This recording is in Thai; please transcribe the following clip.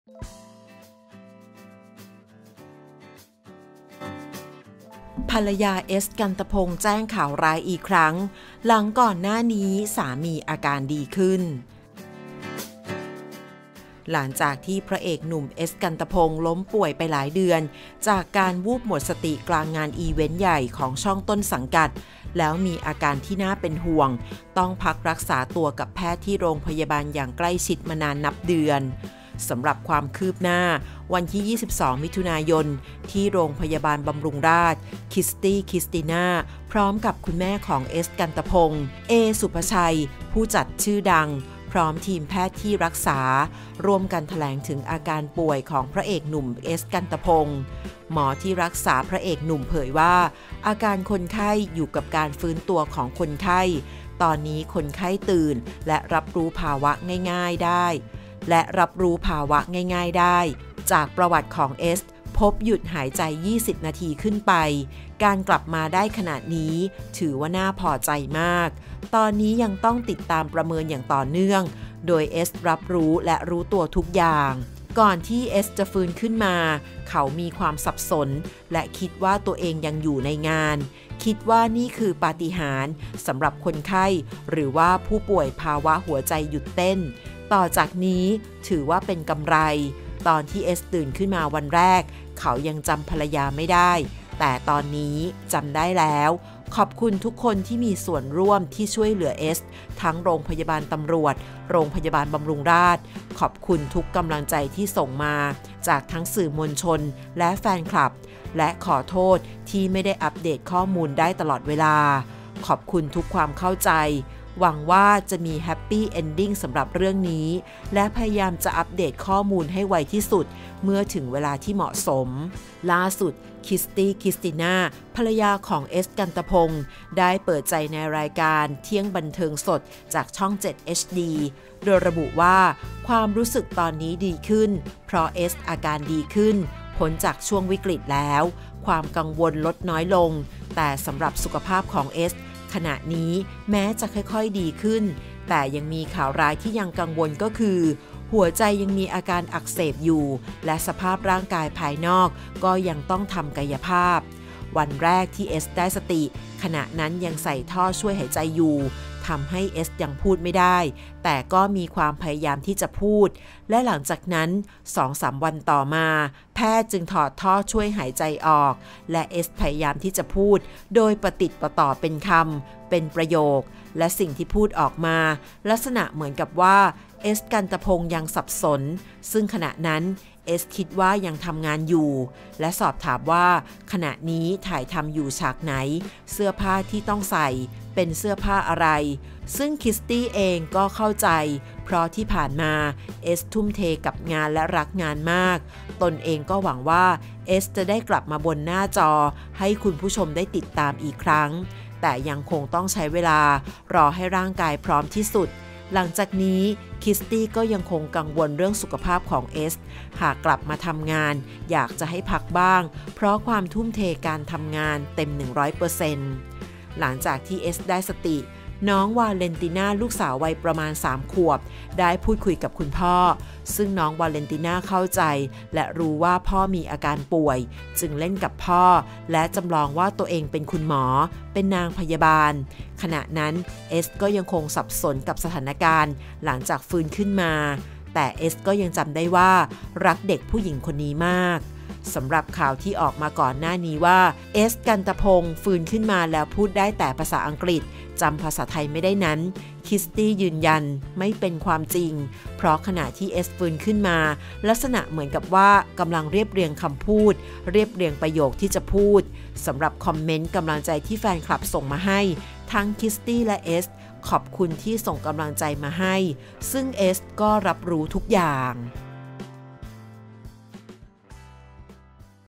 ภรรยาเอสกันตพงษ์แจ้งข่าวร้ายอีกครั้งหลังก่อนหน้านี้สามีอาการดีขึ้นหลังจากที่พระเอกหนุ่มเอสกันตพงษ์ล้มป่วยไปหลายเดือนจากการวูบหมดสติกลางงานอีเวนต์ใหญ่ของช่องต้นสังกัดแล้วมีอาการที่น่าเป็นห่วงต้องพักรักษาตัวกับแพทย์ที่โรงพยาบาลอย่างใกล้ชิดมานานนับเดือนสำหรับความคืบหน้าวันที่ 22 มิถุนายนที่โรงพยาบาลบำรุงราษฎร์คริสติน่าพร้อมกับคุณแม่ของเอสกันตพงษ์สุภชัยผู้จัดชื่อดังพร้อมทีมแพทย์ที่รักษาร่วมกันแถลงถึงอาการป่วยของพระเอกหนุ่มเอสกันตพงษ์หมอที่รักษาพระเอกหนุ่มเผยว่าอาการคนไข้อยู่กับการฟื้นตัวของคนไข้ตอนนี้คนไข้ตื่นและรับรู้ภาวะง่ายๆได้จากประวัติของเอสพบหยุดหายใจ20นาทีขึ้นไปการกลับมาได้ขนาดนี้ถือว่าน่าพอใจมากตอนนี้ยังต้องติดตามประเมินอย่างต่อเนื่องโดยเอสรับรู้และรู้ตัวทุกอย่างก่อนที่เอสจะฟื้นขึ้นมาเขามีความสับสนและคิดว่าตัวเองยังอยู่ในงานคิดว่านี่คือปาฏิหาริย์สำหรับคนไข้หรือว่าผู้ป่วยภาวะหัวใจหยุดเต้นต่อจากนี้ถือว่าเป็นกำไรตอนที่เอสตื่นขึ้นมาวันแรกเขายังจำภรรยาไม่ได้แต่ตอนนี้จำได้แล้วขอบคุณทุกคนที่มีส่วนร่วมที่ช่วยเหลือเอสทั้งโรงพยาบาลตำรวจโรงพยาบาลบำรุงราษฎร์ขอบคุณทุกกำลังใจที่ส่งมาจากทั้งสื่อมวลชนและแฟนคลับและขอโทษที่ไม่ได้อัปเดตข้อมูลได้ตลอดเวลาขอบคุณทุกความเข้าใจหวังว่าจะมีแฮปปี้เอนดิ้งสำหรับเรื่องนี้และพยายามจะอัปเดตข้อมูลให้ไวที่สุดเมื่อถึงเวลาที่เหมาะสมล่าสุดคริสติน่าภรรยาของเอสกันตพงษ์ได้เปิดใจในรายการเที่ยงบันเทิงสดจากช่อง 7 HD โดยระบุว่าความรู้สึกตอนนี้ดีขึ้นเพราะเอสอาการดีขึ้นพ้นจากช่วงวิกฤตแล้วความกังวลลดน้อยลงแต่สำหรับสุขภาพของเอสขณะนี้แม้จะค่อยๆดีขึ้นแต่ยังมีข่าวร้ายที่ยังกังวลก็คือหัวใจยังมีอาการอักเสบอยู่และสภาพร่างกายภายนอกก็ยังต้องทำกายภาพวันแรกที่เอสได้สติขณะนั้นยังใส่ท่อช่วยหายใจอยู่ทำให้เอสยังพูดไม่ได้แต่ก็มีความพยายามที่จะพูดและหลังจากนั้น 2-3 วันต่อมาแพทย์จึงถอดท่อช่วยหายใจออกและเอสพยายามที่จะพูดโดยประติดประต่อเป็นคำเป็นประโยคและสิ่งที่พูดออกมาลักษณะเหมือนกับว่าเอสกันตพงษ์ยังสับสนซึ่งขณะนั้นเอสคิดว่ายังทำงานอยู่และสอบถามว่าขณะนี้ถ่ายทำอยู่ฉากไหนเสื้อผ้าที่ต้องใส่เป็นเสื้อผ้าอะไรซึ่งคริสตี้เองก็เข้าใจเพราะที่ผ่านมาเอสทุ่มเทกับงานและรักงานมากตนเองก็หวังว่าเอสจะได้กลับมาบนหน้าจอให้คุณผู้ชมได้ติดตามอีกครั้งแต่ยังคงต้องใช้เวลารอให้ร่างกายพร้อมที่สุดหลังจากนี้คริสตี้ก็ยังคงกังวลเรื่องสุขภาพของเอสหากกลับมาทำงานอยากจะให้พักบ้างเพราะความทุ่มเทการทำงานเต็ม 100% หลังจากที่เอสได้สติน้องวาเลนติน่าลูกสาววัยประมาณ3 ขวบได้พูดคุยกับคุณพ่อซึ่งน้องวาเลนติน่าเข้าใจและรู้ว่าพ่อมีอาการป่วยจึงเล่นกับพ่อและจำลองว่าตัวเองเป็นคุณหมอเป็นนางพยาบาลขณะนั้นเอสก็ยังคงสับสนกับสถานการณ์หลังจากฟื้นขึ้นมาแต่เอสก็ยังจำได้ว่ารักเด็กผู้หญิงคนนี้มากสำหรับข่าวที่ออกมาก่อนหน้านี้ว่าเอสกันตพงษ์ฟื้นขึ้นมาแล้วพูดได้แต่ภาษาอังกฤษจำภาษาไทยไม่ได้นั้นคริสตี้ยืนยันไม่เป็นความจริงเพราะขณะที่เอสฟื้นขึ้นมาลักษณะเหมือนกับว่ากำลังเรียบเรียงคำพูดเรียบเรียงประโยคที่จะพูดสำหรับคอมเมนต์กำลังใจที่แฟนคลับส่งมาให้ทั้งคริสตี้และเอสขอบคุณที่ส่งกำลังใจมาให้ซึ่งเอสก็รับรู้ทุกอย่าง